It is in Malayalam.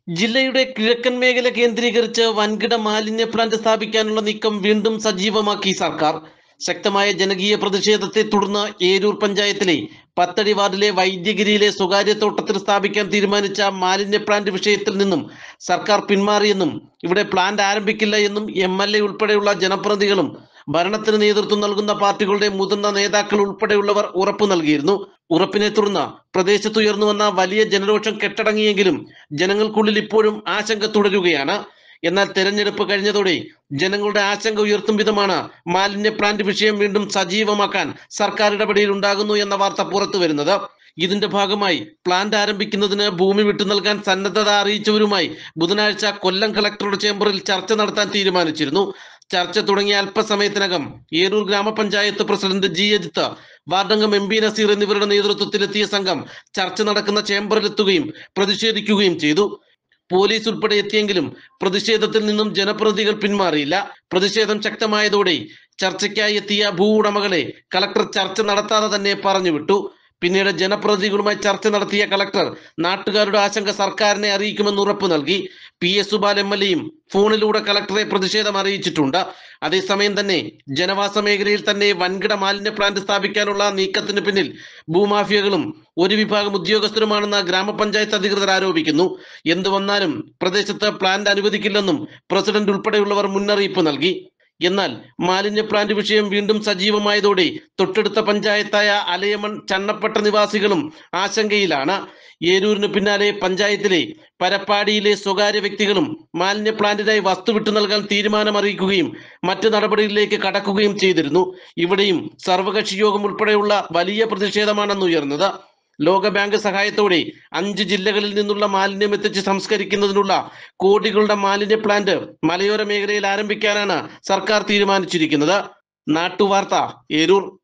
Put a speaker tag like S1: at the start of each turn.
S1: ജില്ലയുടെ കിഴക്കൻ മേഖല കേന്ദ്രീകരിച്ച് വൻകിട മാലിന്യ പ്ലാന്റ് സ്ഥാപിക്കാനുള്ള നീക്കം വീണ്ടും സജീവമാക്കി സർക്കാർ. ശക്തമായ ജനകീയ പ്രതിഷേധത്തെ തുടർന്ന് ഏരൂർ പഞ്ചായത്തിലെ പത്തടി വാർഡിലെ വൈദ്യഗിരിയിലെ സ്വകാര്യ തോട്ടത്തിൽ സ്ഥാപിക്കാൻ തീരുമാനിച്ച മാലിന്യ പ്ലാന്റ് വിഷയത്തിൽ നിന്നും സർക്കാർ പിന്മാറിയെന്നും ഇവിടെ പ്ലാന്റ് ആരംഭിക്കില്ല എന്നും MLA ഉൾപ്പെടെയുള്ള ജനപ്രതിനിധികളും ഭരണത്തിന് നേതൃത്വം നൽകുന്ന പാർട്ടികളുടെ മുതിർന്ന നേതാക്കൾ ഉൾപ്പെടെയുള്ളവർ ഉറപ്പു നൽകിയിരുന്നു. ഉറപ്പിനെ തുടർന്ന് പ്രദേശത്ത് ഉയർന്നു വന്ന വലിയ ജനരോഷം കെട്ടടങ്ങിയെങ്കിലും ജനങ്ങൾക്കുള്ളിൽ ഇപ്പോഴും ആശങ്ക തുടരുകയാണ്. എന്നാൽ തെരഞ്ഞെടുപ്പ് കഴിഞ്ഞതോടെ ജനങ്ങളുടെ ആശങ്ക ഉയർത്തും വിധമാണ് മാലിന്യ പ്ലാന്റ് വിഷയം വീണ്ടും സജീവമാക്കാൻ സർക്കാർ ഇടപെടൽ ഉണ്ടാകുന്നു എന്ന വാർത്ത പുറത്തു വരുന്നത്. ഇതിന്റെ ഭാഗമായി പ്ലാന്റ് ആരംഭിക്കുന്നതിന് ഭൂമി വിട്ടു നൽകാൻ സന്നദ്ധത അറിയിച്ചവരുമായി ബുധനാഴ്ച കൊല്ലം കളക്ടറുടെ ചേംബറിൽ ചർച്ച നടത്താൻ തീരുമാനിച്ചിരുന്നു. ചർച്ച തുടങ്ങിയ അല്പസമയത്തിനകം ഏരൂർ ഗ്രാമപഞ്ചായത്ത് പ്രസിഡന്റ് G. അജിത്ത്, വാർഡംഗം MP നസീർ എന്നിവരുടെ നേതൃത്വത്തിലെത്തിയ സംഘം ചർച്ച നടക്കുന്ന ചേംബറിലെത്തുകയും പ്രതിഷേധിക്കുകയും ചെയ്തു. പോലീസ് ഉൾപ്പെടെ എത്തിയെങ്കിലും പ്രതിഷേധത്തിൽ നിന്നും ജനപ്രതിനിധികൾ പിന്മാറിയില്ല. പ്രതിഷേധം ശക്തമായതോടെ ചർച്ചയ്ക്കായി എത്തിയ ഭൂ ഉടമകളെ കളക്ടർ ചർച്ച നടത്താതെ തന്നെ പറഞ്ഞുവിട്ടു. പിന്നീട് ജനപ്രതിനിധികളുമായി ചർച്ച നടത്തിയ കളക്ടർ നാട്ടുകാരുടെ ആശങ്ക സർക്കാരിനെ അറിയിക്കുമെന്ന് ഉറപ്പു നൽകി. PS സുബാൽ MLAയും ഫോണിലൂടെ കളക്ടറെ പ്രതിഷേധം അറിയിച്ചിട്ടുണ്ട്. അതേസമയം തന്നെ ജനവാസ മേഖലയിൽ തന്നെ വൻകിട മാലിന്യ പ്ലാന്റ് സ്ഥാപിക്കാനുള്ള നീക്കത്തിന് പിന്നിൽ ഭൂമാഫിയകളും ഒരു വിഭാഗം ഉദ്യോഗസ്ഥരുമാണെന്ന് ഗ്രാമപഞ്ചായത്ത് അധികൃതർ ആരോപിക്കുന്നു. എന്തു വന്നാലും പ്രദേശത്ത് പ്ലാന്റ് അനുവദിക്കില്ലെന്നും പ്രസിഡന്റ് ഉൾപ്പെടെയുള്ളവർ മുന്നറിയിപ്പ് നൽകി. എന്നാൽ മാലിന്യ പ്ലാന്റ് വിഷയം വീണ്ടും സജീവമായതോടെ തൊട്ടടുത്ത പഞ്ചായത്തായ അലയമൺ, ചണ്ണപ്പട്ട നിവാസികളും ആശങ്കയിലാണ്. ഏരൂരിന് പിന്നാലെ പഞ്ചായത്തിലെ പരപ്പാടിയിലെ സ്വകാര്യ വ്യക്തികളും മാലിന്യ പ്ലാന്റിനായി വസ്തു വിട്ടു നൽകാൻ തീരുമാനം അറിയിക്കുകയും മറ്റ് നടപടികളിലേക്ക് കടക്കുകയും ചെയ്തിരുന്നു. ഇവിടെയും സർവകക്ഷി യോഗം ഉൾപ്പെടെയുള്ള വലിയ പ്രതിഷേധമാണെന്ന് ഉയർന്നത്. ലോകബാങ്ക് സഹായത്തോടെ 5 ജില്ലകളിൽ നിന്നുള്ള മാലിന്യം എത്തിച്ച് സംസ്കരിക്കുന്നതിനുള്ള കോടികളുടെ മാലിന്യ പ്ലാന്റ് മലയോര മേഖലയിൽ ആരംഭിക്കാനാണ് സർക്കാർ തീരുമാനിച്ചിരിക്കുന്നത്. നാട്ടുവാർത്ത, ഏരൂർ.